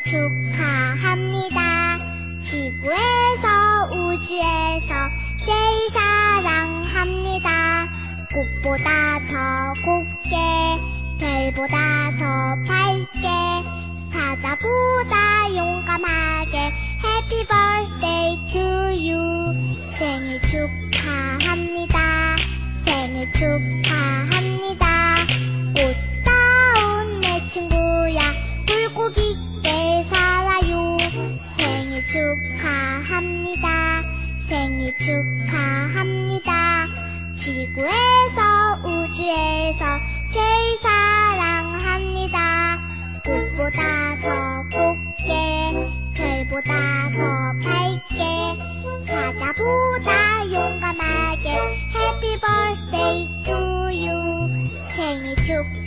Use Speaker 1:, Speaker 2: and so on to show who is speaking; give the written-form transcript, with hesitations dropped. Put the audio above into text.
Speaker 1: 축하합니다. 지구에서 우주에서 제일 사랑합니다. 꽃보다 더 곱게 별보다 더 밝게 사자보다 용감하게 Happy birthday to you. 생일 축하합니다. 생일 축하합니다. 꽃다운 내 친구야 굴곡 있게 살아요. 생일 축하합니다. 생일 축하합니다. 지구에서 우주에서 제일 사랑합니다. 꽃보다 더 곱게 별보다 더 밝게 사자보다 용감하게 Happy birthday to you. 생일 축하합니다.